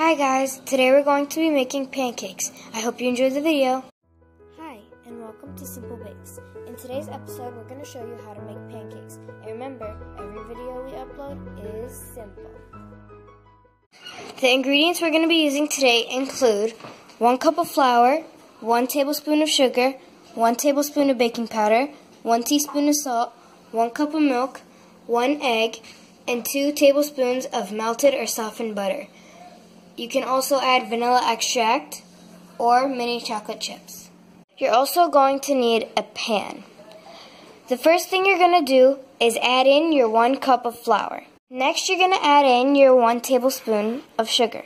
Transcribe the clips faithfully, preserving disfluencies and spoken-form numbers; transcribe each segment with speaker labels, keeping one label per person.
Speaker 1: Hi guys, today we're going to be making pancakes. I hope you enjoyed the video. Hi, and welcome to Simple Bakes. In today's episode, we're going to show you how to make pancakes. And remember, every video we upload is simple. The ingredients we're going to be using today include one cup of flour, one tablespoon of sugar, one tablespoon of baking powder, one teaspoon of salt, one cup of milk, one egg, and two tablespoons of melted or softened butter. You can also add vanilla extract or mini chocolate chips. You're also going to need a pan. The first thing you're going to do is add in your one cup of flour. Next, you're going to add in your one tablespoon of sugar.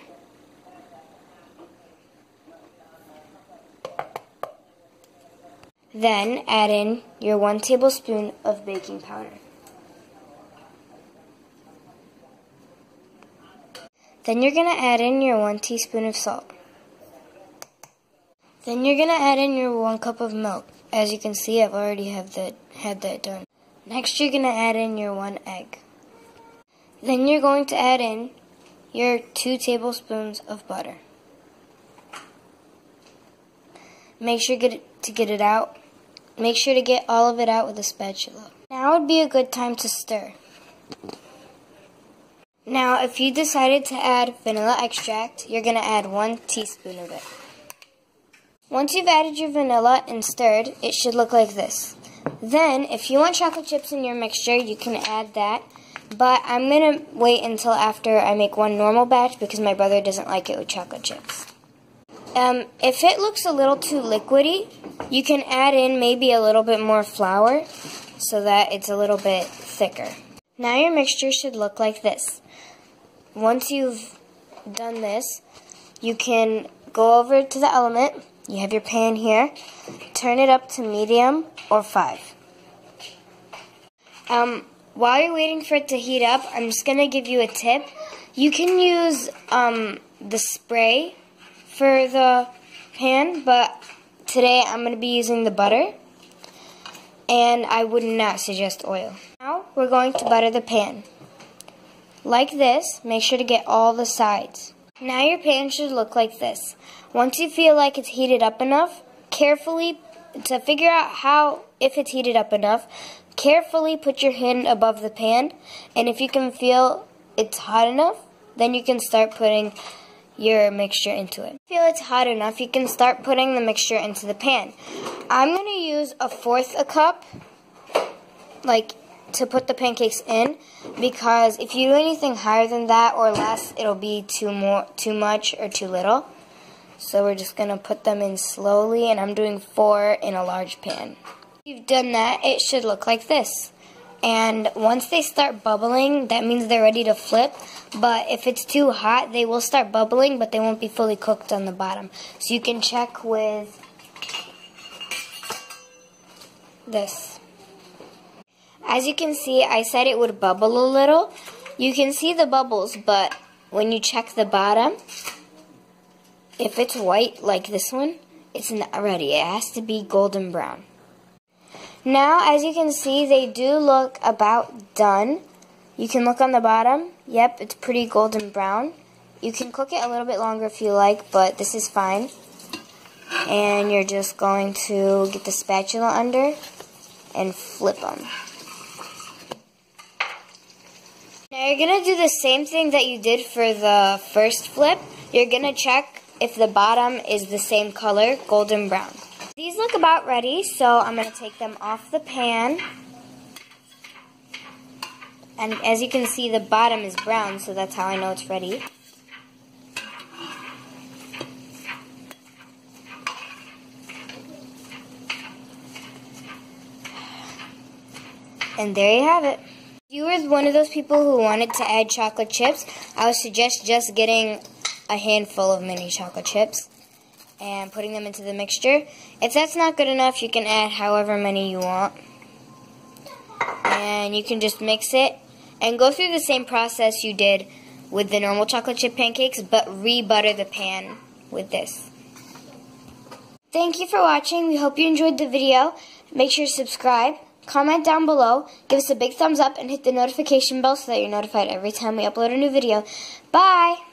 Speaker 1: Then add in your one tablespoon of baking powder. Then you're going to add in your one teaspoon of salt. Then you're going to add in your one cup of milk. As you can see, I've already have that, had that done. Next, you're going to add in your one egg. Then you're going to add in your two tablespoons of butter. Make sure get it, to get it out. Make sure to get all of it out with a spatula. Now would be a good time to stir. Now, if you decided to add vanilla extract, you're going to add one teaspoon of it. Once you've added your vanilla and stirred, it should look like this. Then, if you want chocolate chips in your mixture, you can add that. But I'm going to wait until after I make one normal batch because my brother doesn't like it with chocolate chips. Um, if it looks a little too liquidy, you can add in maybe a little bit more flour so that it's a little bit thicker. Now your mixture should look like this. Once you've done this, you can go over to the element. You have your pan here. Turn it up to medium or five. Um, while you're waiting for it to heat up, I'm just going to give you a tip. You can use um, the spray for the pan, but today I'm going to be using the butter. And I would not suggest oil. Now we're going to butter the pan. Like this, make sure to get all the sides. Now your pan should look like this. Once you feel like it's heated up enough, carefully, to figure out how, if it's heated up enough, carefully put your hand above the pan, and if you can feel it's hot enough, then you can start putting your mixture into it. If you feel it's hot enough, you can start putting the mixture into the pan. I'm going to use a fourth a cup, like, to put the pancakes in, because if you do anything higher than that or less, it'll be too more, too much or too little. So we're just going to put them in slowly, and I'm doing four in a large pan. If you've done that, it should look like this. And once they start bubbling, that means they're ready to flip. But if it's too hot, they will start bubbling, but they won't be fully cooked on the bottom. So you can check with this. As you can see, I said it would bubble a little. You can see the bubbles, but when you check the bottom, if it's white like this one, it's not ready. It has to be golden brown. Now, as you can see, they do look about done. You can look on the bottom. Yep, it's pretty golden brown. You can cook it a little bit longer if you like, but this is fine. And you're just going to get the spatula under and flip them. Now you're going to do the same thing that you did for the first flip. You're going to check if the bottom is the same color, golden brown. These look about ready, so I'm going to take them off the pan. And as you can see, the bottom is brown, so that's how I know it's ready. And there you have it. If you were one of those people who wanted to add chocolate chips, I would suggest just getting a handful of mini chocolate chips and putting them into the mixture. If that's not good enough, you can add however many you want. And you can just mix it and go through the same process you did with the normal chocolate chip pancakes, but re-butter the pan with this. Thank you for watching. We hope you enjoyed the video. Make sure to subscribe. Comment down below, give us a big thumbs up, and hit the notification bell so that you're notified every time we upload a new video. Bye!